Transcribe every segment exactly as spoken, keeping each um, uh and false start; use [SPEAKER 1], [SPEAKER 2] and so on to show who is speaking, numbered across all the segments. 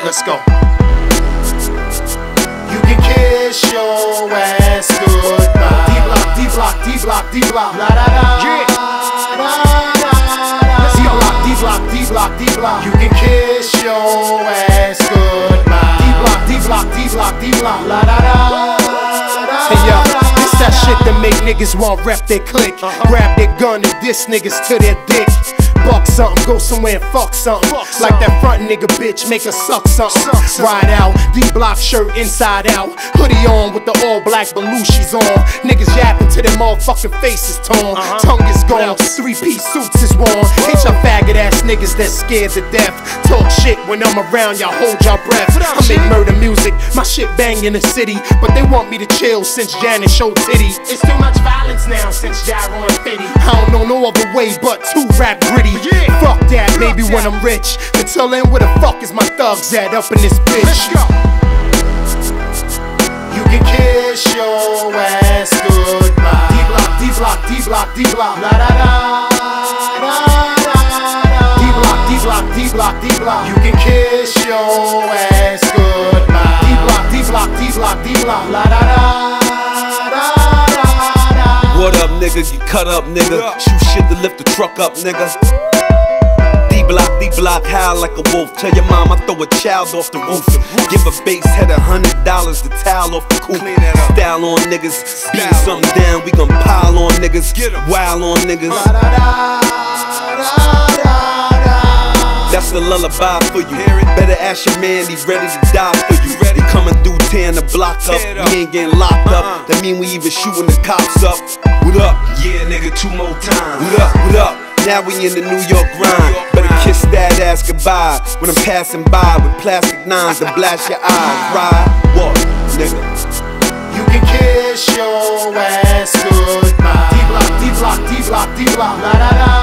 [SPEAKER 1] Let's go. You can kiss your ass goodbye. D-block, D-block, D-block, D-block, la da da. Yeah. D-block, D-block, D-block, D-block. You can kiss your ass goodbye. D-block, D-block, D-block, D-block, la da da. Hey yo, this that shit that make niggas want rep their click. Uh-huh. Grab their gun and diss niggas to their dick. Buck something, go somewhere and fuck something. Fuck like that front nigga bitch, make her suck something. Suck, suck. Ride out, D-block shirt inside out. Hoodie on with the all black Belushi's on. Niggas yapping to their motherfucking faces torn. Uh-huh. Tongue is gone, three-piece suits is worn. Hate y'all faggot ass niggas that's scared to death. Talk shit when I'm around, y'all hold y'all breath. I make murder music, my shit bang in the city. But they want me to chill since Janet showed titty. It's too much violence now since Gyro and Fitty. I don't know no other way but to rap gritty. Yeah. Fuck that, baby, when I'm rich. Until then, where the fuck is my thugs at up in this bitch? Let's go. You can kiss your ass goodbye. D-block, D-block, D-block, D-block, la da da. D-block, D-block, D-block, D-block. You can kiss your ass goodbye. D-block, D-block, D-block, D-block, la da da.
[SPEAKER 2] What up, nigga? You cut up, nigga. Shoot shit to lift the truck up, nigga. D-block, D-block, howl like a wolf. Tell your mom I throw a child off the roof. Give a base head a hundred dollars to towel off the coupe. Style on niggas, beating something down. We gon' pile on niggas, wild on niggas. That's the lullaby for you. Better ask your man, he ready to die for you. He coming through tearing the block up. We ain't getting locked up. That mean we even shooting the cops up. What up? Yeah, nigga, two more times. What up? What up? Now we in the New York grind. Better kiss that ass goodbye when I'm passing by with plastic nines to blast your eyes. Ride, what, nigga?
[SPEAKER 1] You can kiss your ass goodbye. D-block, D-block, D-block, D-block, la da da.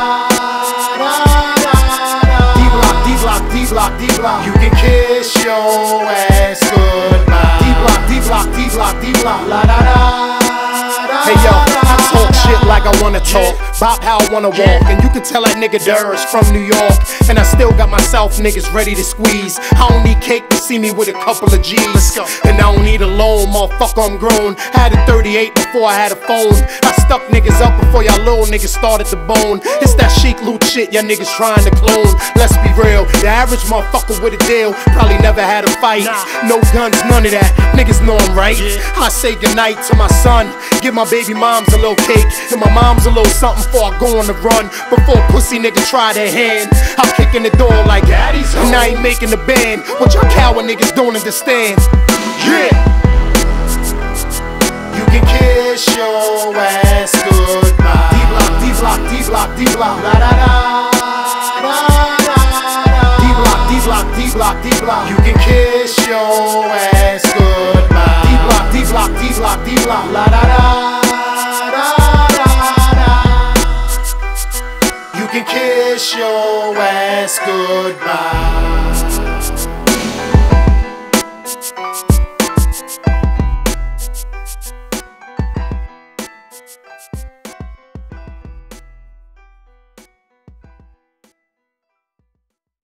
[SPEAKER 1] D-block, D-block, D-block, D-block. You can kiss your ass goodbye. D-block, D-block, D-block, D-block, la da da. Hey yo, I talk shit like I wanna talk, bop how I wanna walk, and you can tell that nigga Durr's from New York. And I still got myself niggas ready to squeeze. I don't need cake to see me with a couple of G's. And I don't need a loan, motherfucker, I'm grown. I had a thirty-eight before I had a phone. I stuck niggas up before y'all little niggas started to bone. It's that chic loot shit y'all niggas trying to clone. Let's be real, the average motherfucker with a deal probably never had a fight. No guns, none of that, niggas know I'm right. I say goodnight to my son, give my baby moms a little cake, and my mom's a little something before I go on the run. Before pussy niggas try their hand, I'm kicking the door like daddy's home. And I ain't making the band, what y'all coward niggas don't understand. Yeah. You can kiss your ass goodbye. D-block, D-block, D-block, D-block, la da da. D-block, D-block, D-block, D-block. You can kiss your ass goodbye. D-block, D-block, D-block, D-block, la da da. You can kiss your ass goodbye.